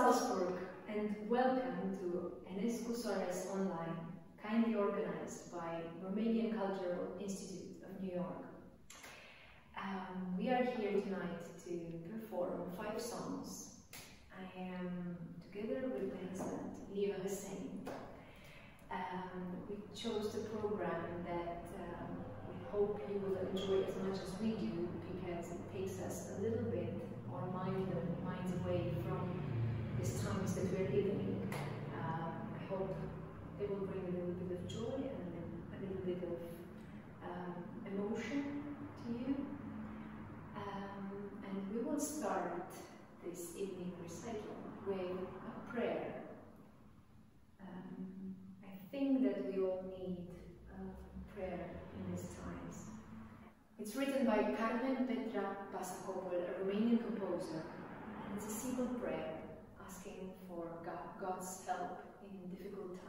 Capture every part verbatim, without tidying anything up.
Salzburg, and welcome to Enescu Soares Online, kindly organized by Romanian Cultural Institute of New York. Um, we are here tonight to perform five songs. I am together with my husband, Leo Hussein. Um, we chose the program that um, we hope you will enjoy as much as we do, because it takes us a little bit, our mind, minds away from these times that we're living. Uh, I hope it will bring a little bit of joy and a little bit of um, emotion to you. Um, and we will start this evening recital with a prayer. Um, I think that we all need uh, prayer in these times. It's written by Carmen Petra Pasacopol, a Romanian composer, and it's a simple prayer asking for God, God's help in difficult times.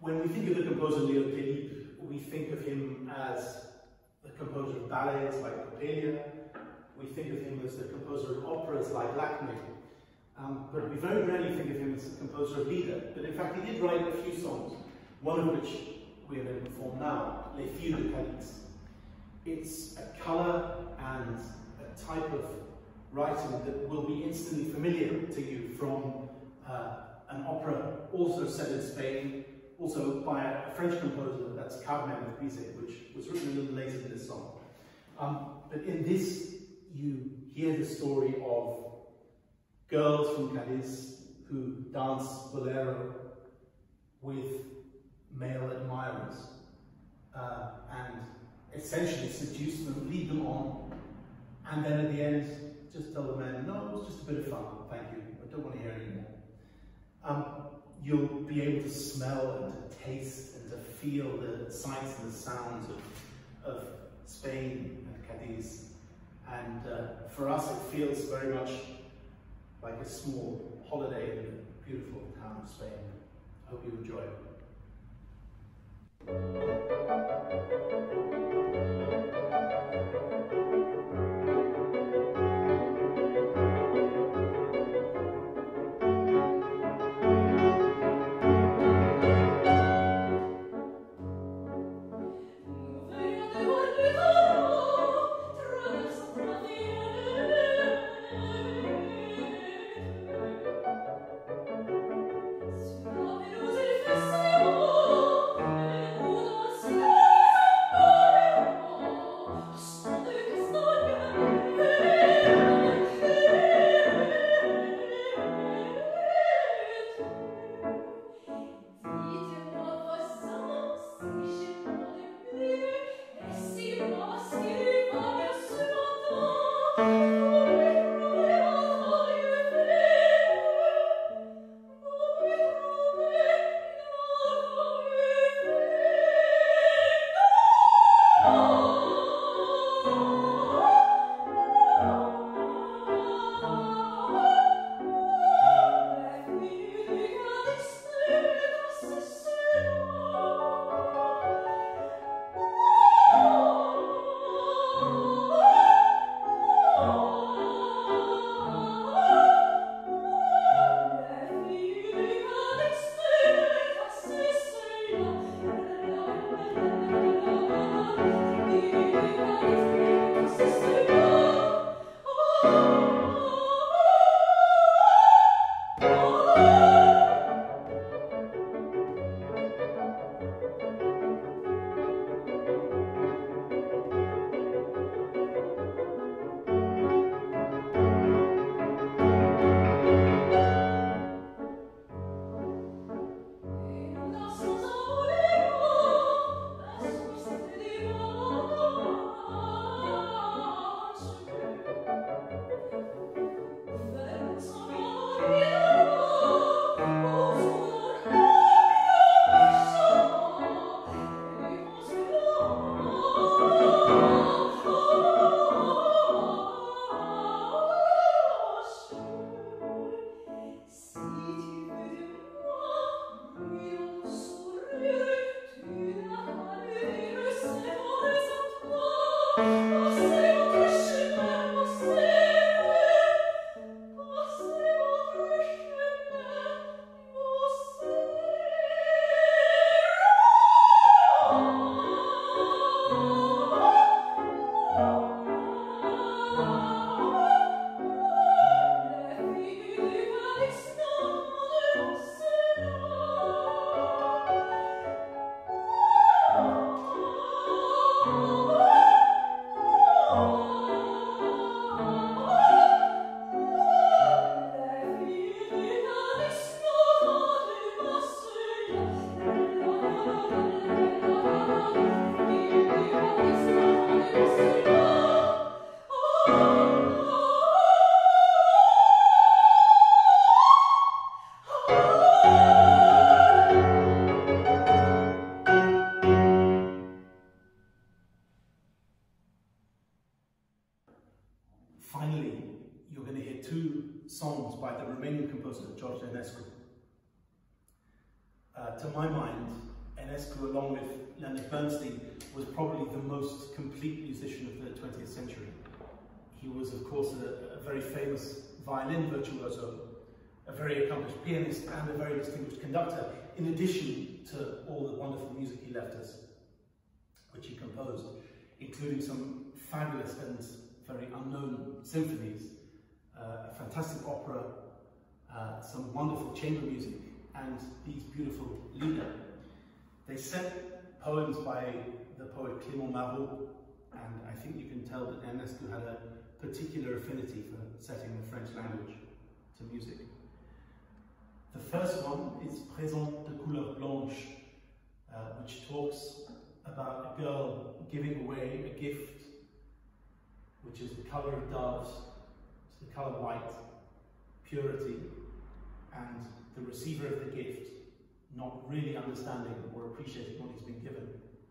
when we think of the composer Leo Delibes, we think of him as the composer of ballets like Coppelia. We think of him as the composer of operas like Lakme. Um, but we very rarely think of him as the composer of Lieder. But in fact, he did write a few songs, one of which we are going to perform now, Les Filles de Cadix. It's a colour and a type of writing that will be instantly familiar to you from uh, an opera also set in Spain, also by a French composer, that's Carmen of Bizet, which was written a little later than this song. Um, but in this, you hear the story of girls from Cadiz who dance bolero with male admirers uh, and essentially seduce them, lead them on, and then at the end just tell the men, no, it was just a bit of fun, thank you, I don't want to hear anymore. Um, you'll be able to smell and to taste and to feel the sights and the sounds of, of Spain and Cadiz. And uh, for us, it feels very much like a small holiday in a beautiful town of Spain. I hope you enjoy it. Finally, you're going to hear two songs by the Romanian composer George Enescu. Uh, to my mind, Enescu, along with Leonard Bernstein, was probably the most complete musician of the twentieth century. He was, of course, a, a very famous violin virtuoso, a very accomplished pianist, and a very distinguished conductor, in addition to all the wonderful music he left us, which he composed, including some fabulous and very unknown symphonies, uh, a fantastic opera, uh, some wonderful chamber music, and these beautiful lieder. They set poems by the poet Clément Marot, and I think you can tell that Enescu had a particular affinity for setting the French language to music. The first one is Présent de couleur blanche, uh, which talks about a girl giving away a gift, which is the colour of doves, it's the colour white, purity, and the receiver of the gift not really understanding or appreciating what he's been given.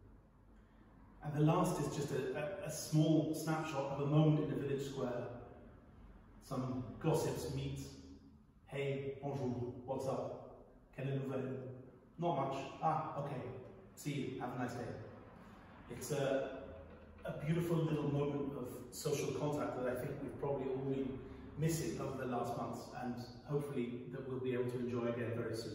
And the last is just a, a, a small snapshot of a moment in a village square. Some gossips meet. Hey, bonjour, what's up? Quelle est nouvelle? Not much. Ah, okay. See you, have a nice day. It's a, a beautiful little moment of social contact that I think we've probably all been missing over the last months, and hopefully that we'll be able to enjoy again very soon.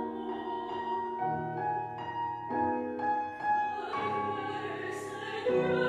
You